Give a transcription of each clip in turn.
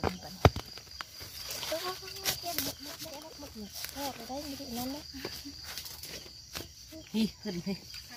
นี่ขึ้นไป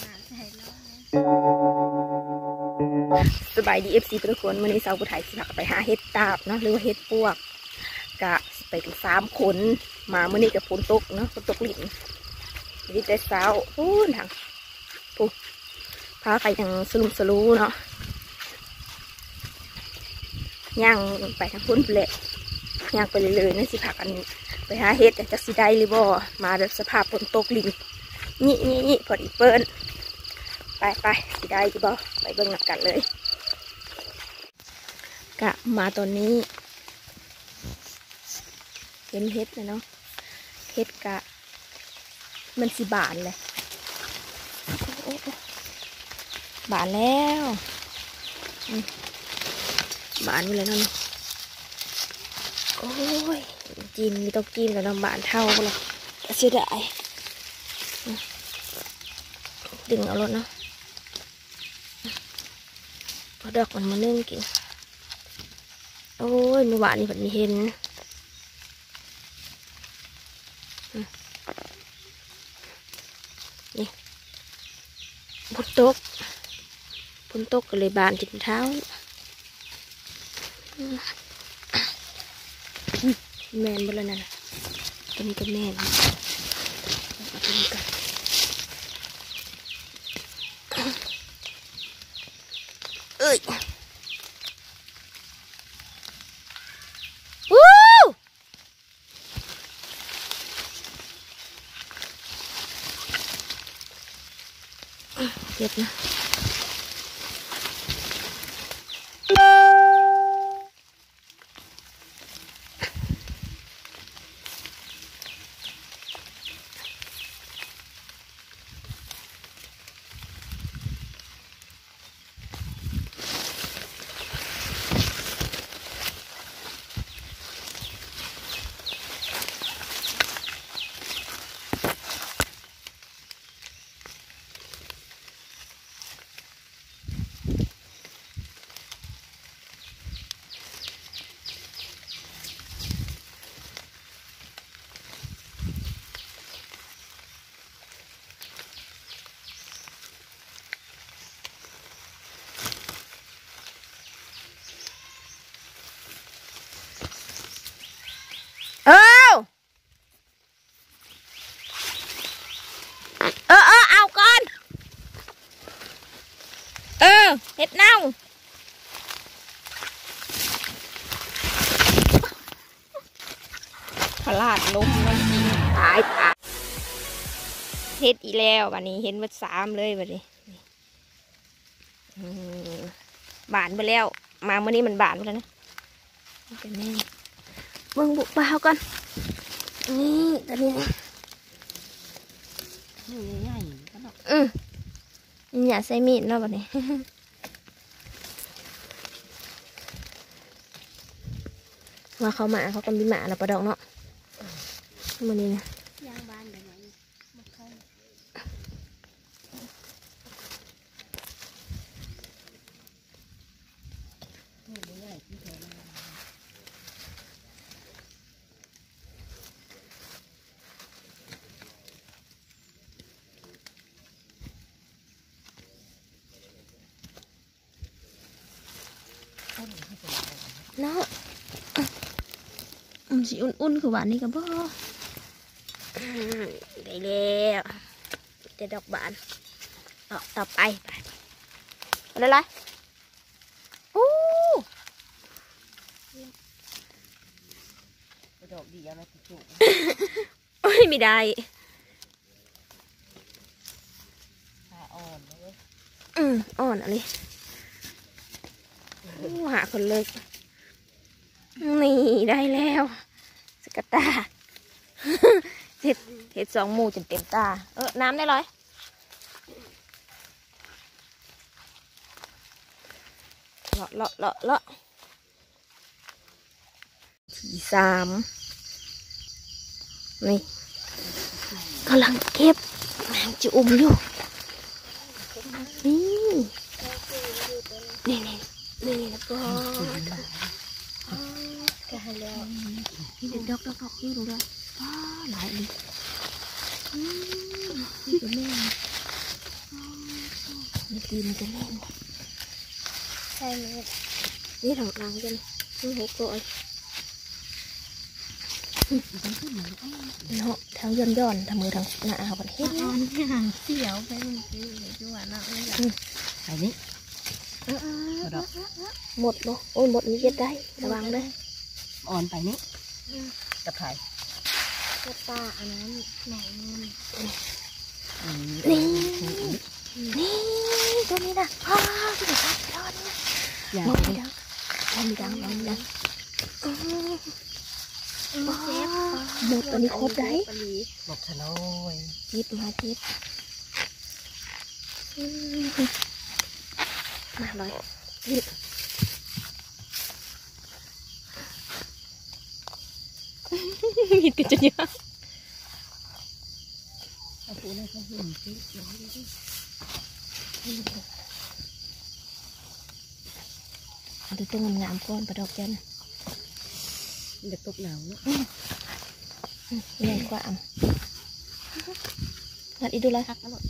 สบายดีFCทุกคนวันนี้สาวผู้ไทยสิพาไปหาเห็ดตาบเนาะหรือว่าเห็ดปวกกะไปถึง3 คนมาเมื่อนี้กับฝนตกเนาะฝนตกลิ่นดีแต่เช้าพูนทางปุ๊บพาไปทางสลุมสลูเนาะย่างไปทางพุ่นแหละย่างไปเลยๆนั่นสิพากันไปหาเห็ดแต่จะสิได้หรือบ่มาแบบสภาพฝนตกลิ่นนี่พอดีเปิ้นไปสิได้หรือบ่ไปเบิ่งหนักกันเลยกะมาตอนนี้เห็นเห็ดเลยเนาะเห็ดกะมันสิบานเลยบานแล้วบานไปเลยนั่นโอ้ยจีนมีต้องจีนแล้วน้ำบานเท่าเลยเสียดายดึงเอารถเนาะพอดอกมันมานึ่งกินโอ้ยเมื่อวานนี้ผมมีเห็นนี่ฝนตกก็เลยบานถึงเท้าแมนบนแล้วนั่นตัวนี้ก็แมนเอาตัวนี้กันเอ้ยเก็บนะเอาก่อนเห็ดเน่าพลาดล้มแล้วจริงตายเห็ดอีแล้ววันนี้เห็นมา3เลยวันนี้บานไปแล้วมาเมื่อนี้มันบานไปแล้วนะเป็นแม่เบิ่งบุกเปล่าก่อนนี่ตอนนี้ง่ายๆก็ดอกอย่าใส่มีดเนาะวันนี้ว่าเขามาเขาก็มีหมาแล้วปะดอกเนาะวันนี้นะย่างบ้านแบบนี้มาเข้าเนาะสีอุ่นๆคือหวานนี่กับพ่อได้แล้วจะดอกบานต่อไปอะไรอู้ดอกดีอะไรจุกโอ้ยไม่ได้อ่อนเลยอ่อนอะไรหาคนเลิกนี่ได้แล้วสกัดตาเห็ด2 หมู่จนเต็มตาน้ำได้เลยเลาะที่3นี่กำลังเก็บแมงจะอยู่นี่นะพ่อให้แล้วนี่เด็กดอกนี่ดูด้วยหลายเลยนี่จะแม่นี่ตีมันจะแม่ใช่ไหมนี่ถอดรังกันนี่หกตัวเนาะทางย่อนทางมือทางหน้าเอาไปเฮ็ดนี่ห่างเสียวไปมันคือจังหวะนั้นไอ้นี่หมดเนาะโอ้ยหมดนี้เย็ดได้ระวังด้วยอ่อนไปนี่ตะไคร้ก็ป้าอันนั้นไหนนี่นี่ตัวนี้นะพ่อตัวนี้ตอนนี้อย่าไปดังมีดังหมดตัวนี้ครบได้หมดทะน้อยจิบมาจิบมาเลยจิบมีกระจุยเอาปูนี่เขาหุ่นสิดูตัวงามๆก้อนประดอกจันเด็กตกหนาวเนาะใหญ่กว่าอ่ะงัดอีดูเลยคักอร่อย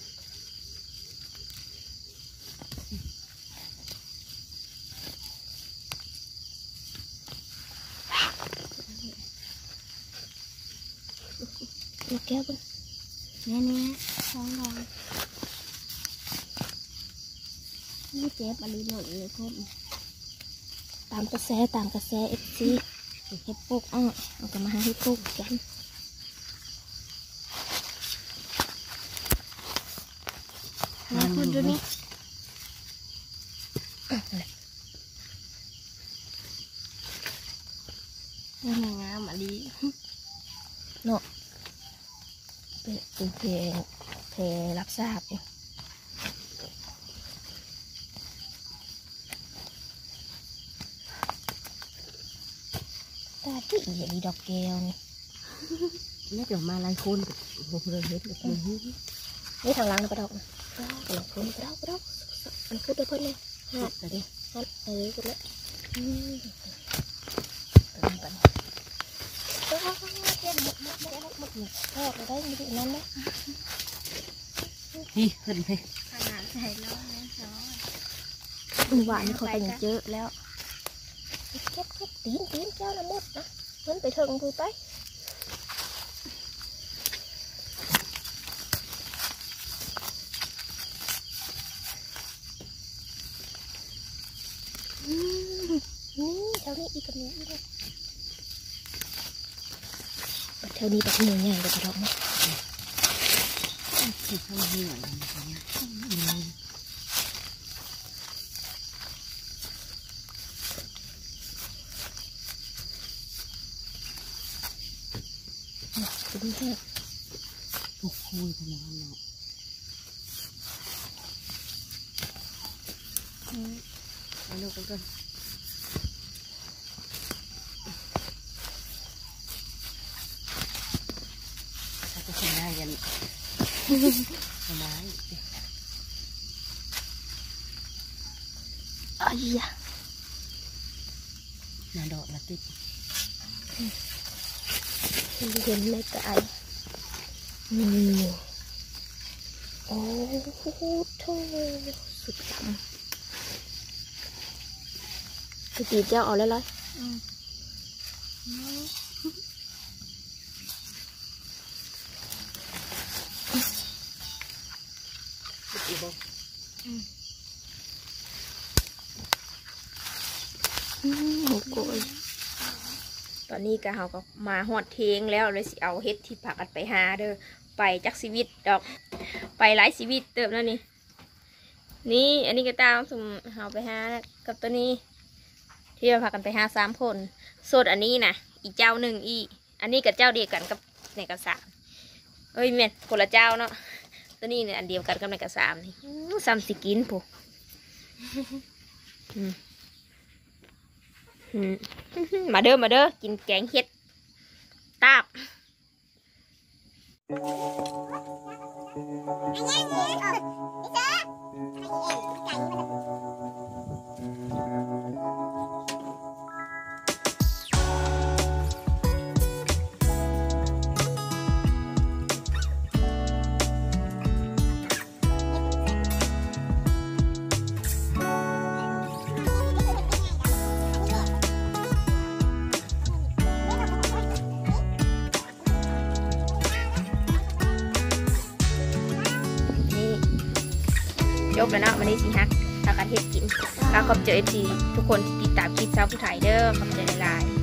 ลูกแก้วปุ๊บนี่ท้องร้องนี่เจ็บอะไรหมดเลยครับตามกระแสเอฟซีเฮ็ดปุ๊กเอากลับมาให้ปุ๊กกันมาคุณดูนี่นี่งามอะไรเนาะเป็นเพลรับทราบอยู่ตาที่อีดอกแก้วนี่นี่เดี๋ยวมาลายคนโอ้โหเลยเห็ดเลยนี่ทางล่างนะปะดอกนะปะดอกคนปะดอกมันพูดได้เพิ่นเลยฮะแต่ดิฮะกันแล้วปันเทียนหมดทอดได้ไม่ได้นั่นนะนี่ขึ้นไปขนาดใส่ร้อนเลยหวานเขาแต่งเยอะแล้วเก็บตีนเจ้าละหมดนะมันไปถึงพูไปนี่แถวนี้อีกกับนี้ด้วยแถวนี้แบบหมูใหญ่เลยกระดอกนะคือข้าวเหนียวดูแค่ทุกคุยกันแล้วเนาะเอาลูกกันถ้าจะทำได้กันทำไมนาดอกละติดเห็นในกายนี่โอ้โหโธ่สุดยอดคือตีเจ้าเอาเลยโอ้โหตอนนี้ก็เขาก็มาหอดเทงแล้วเลยสิเอาเฮ็ดที่ผักกันไปหาเด้อไปจักชีวิตดอกไปหลายชีวิตเติมแล้วนี่อันนี้ก็ตามสุ่มเขาไปหากับตัวนี้ที่เราพากันไปหา3 คนส่วนอันนี้นะอีเจ้าหนึ่งอันนี้กับเจ้าเดียวกันกับในกระสามเอ้ยเมียนคนละเจ้าเนาะตัวนี้เนี่ยอันเดียวกันกับในกระสามนี่ซ้ำสิกินผู้มาเด้อกินแกงเห็ดตาบบแล้วเนาะวันนี้สิฮักถ้าการเฮ็ดกินก็ขอบใจ FC ทุกคนที่ติดตามคลิปสาวผู้ไทยเด้อขอบใจหลายๆ